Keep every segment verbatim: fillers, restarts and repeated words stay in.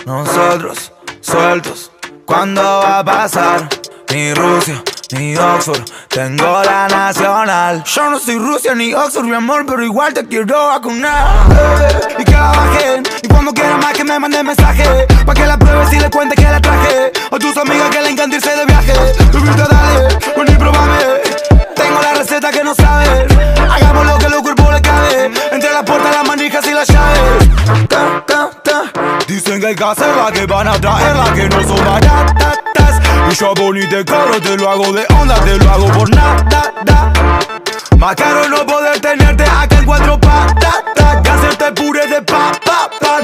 Nosotros, sueltos, ¿cuándo va a pasar? Ni Rusia, ni Oxford, tengo la nacional. Yo no soy Rusia ni Oxford, mi amor, pero igual te quiero vacunar. eh, Y que la bajen, y cuando quiera más que me mande mensaje, pa' que la pruebes y le cuente que la traje. A tus amigas que le encanta irse de viaje. Bebita, dale, ven y probame. Tengo la receta que no sabes. Hagamos lo que los cuerpos le cabe. Entre las puertas, las manijas y las llaves. Ta, ta, ta. Dicen que hay que hacerla, que van a traerla, que no son baratas. Y yo bonito te cobro, te lo hago de onda, te lo hago por nada. Más caro no poder tenerte acá en cuatro patas, que hacerte puré de papa, pa,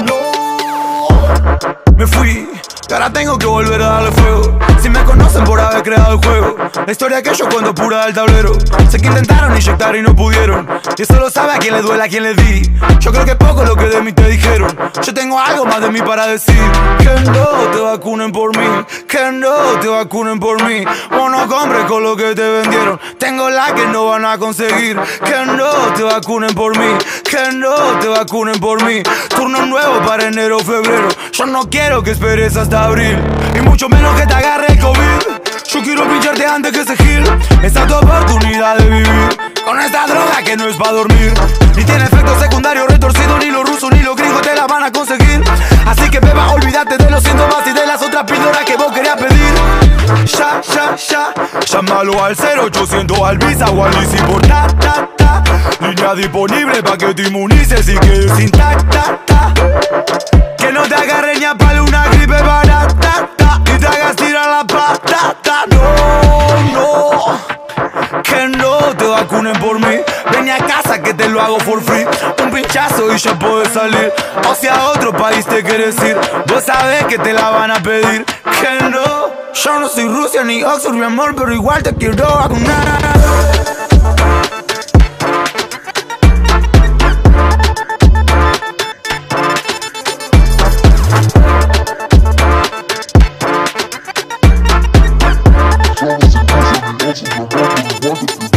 no. Me fui, y ahora tengo que volver a darle fuego. Si me conocen por haber creado el juego, la historia que yo cuento pura del tablero. Sé que intentaron inyectar y no pudieron, y eso lo sabe a quien le duele, a quien le di. Yo creo que poco lo que de mí te dijeron. Yo tengo algo más de mí para decir. Que no te vacunen por mí, que no te vacunen por mí. O no compres con lo que te vendieron. Tengo la que no van a conseguir. Que no te vacunen por mí, que no te vacunen por mí. Turno nuevo para enero o febrero. Yo no quiero que esperes hasta abril, y mucho menos que te agarre el COVID. Yo quiero pincharte antes que se gil. Esta es tu oportunidad de vivir con esta droga que no es pa' dormir, ni tiene efecto secundario retorcido. Ni los rusos ni los gringos te la van a conseguir. Así que beba, olvídate de los síntomas y de las otras píldoras que vos querías pedir. Ya, ya, ya, llámalo al cero ochocientos al Visa o al Easy por ta, ta, ta. Línea disponible pa' que te inmunices y quedes intacta, ta. Que no te agarre ni a palo una gripe barata, ta, y te hagas tirar la patata. No, no, que no te vacunen por mí. Ven a casa que te lo hago for free. Un pinchazo y ya puedes salir. O si a otro país te quieres ir, vos sabés que te la van a pedir. Que no, yo no soy Rusia ni Oxford, mi amor, pero igual te quiero vacunar. Somos incluso ni osos, mi amor, pero igual te quiero